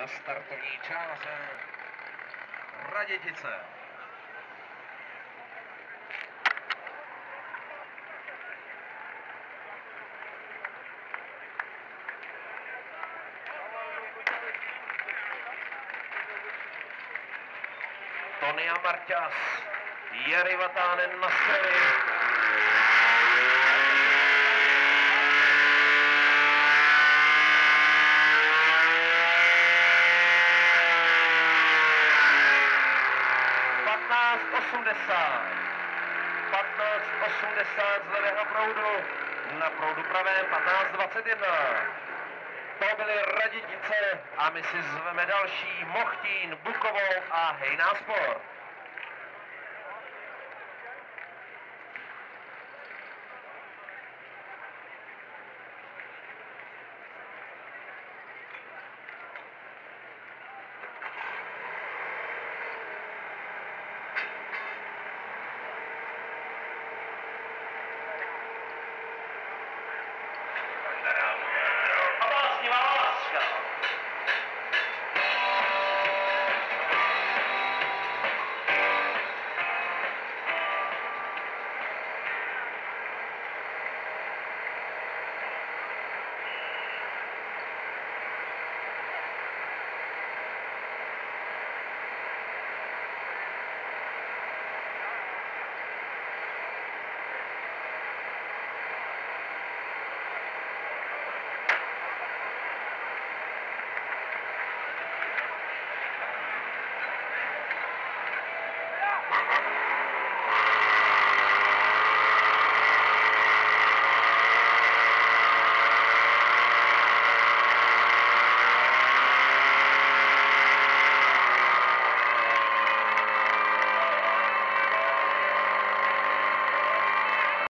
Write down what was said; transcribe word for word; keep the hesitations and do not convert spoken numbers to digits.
na startovní čáře Radětice. Tony a Marťas, Jari Vatánen na střely. patnáct osmdesát. patnáct osmdesát z levého proudu. Na proudu pravém patnáct dvacet jedna. To byly Radětice a my si zveme další Mochtín, Bukovou a Hejná Sport.